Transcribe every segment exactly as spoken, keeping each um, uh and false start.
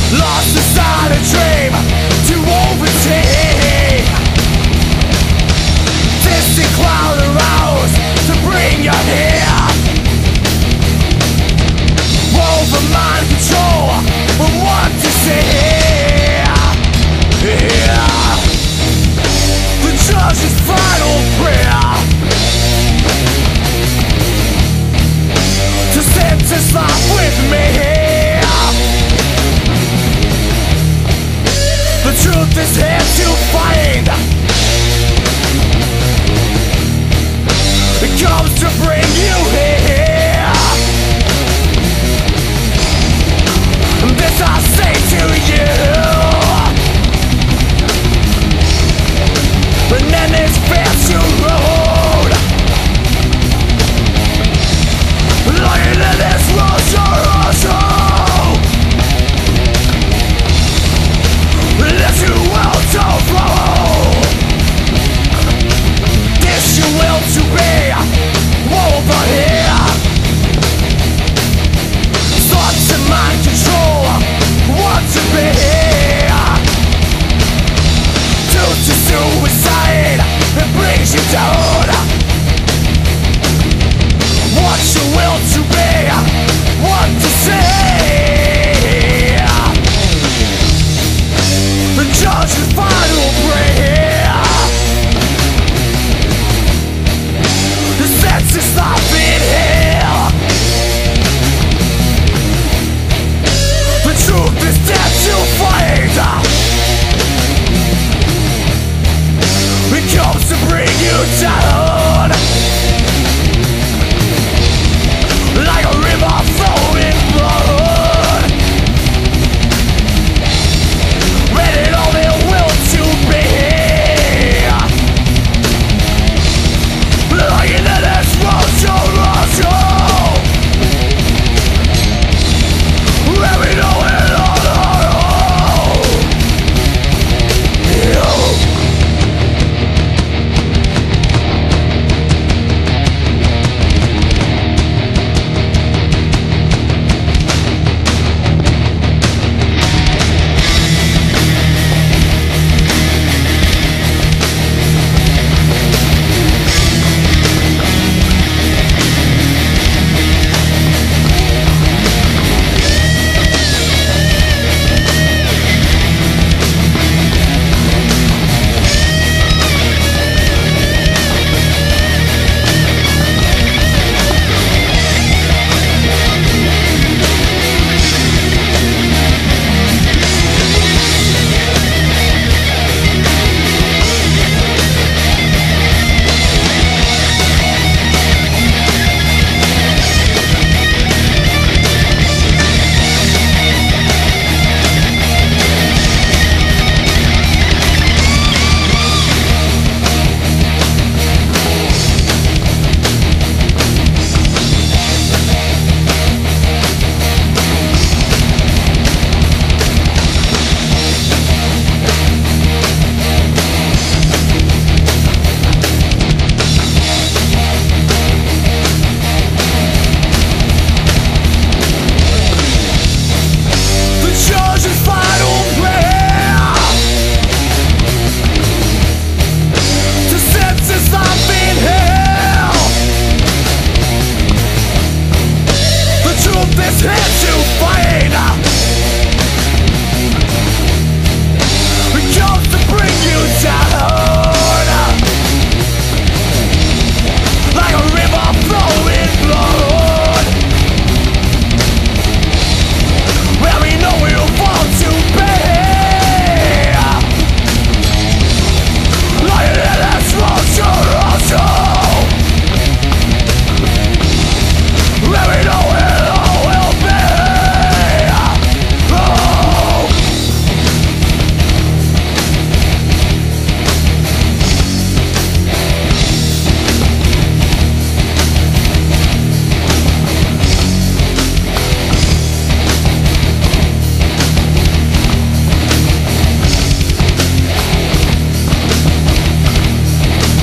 lost inside a dream to overtake. Distant cloud arose to bring you here. Over mind control and what to say. Yeah. The judge's final prayer to sentence life with me. The truth is here to find. It comes to bring you here. This I say to you. And then it's fair to road. Lying in this world, you're let you will to flow. This you will to be over here. Thoughts and mind control what to be. Due to suicide, it brings you down. What you will to be, what to say. The judge's final prayer. The sentence life in hell. The truth is death to find. It comes to bring you down. Like a river flowing blood. Ready all their will to be. Like in this world to Russia. Where we know it all our own. Yeah.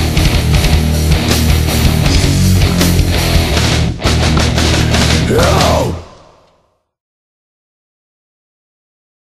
Oh!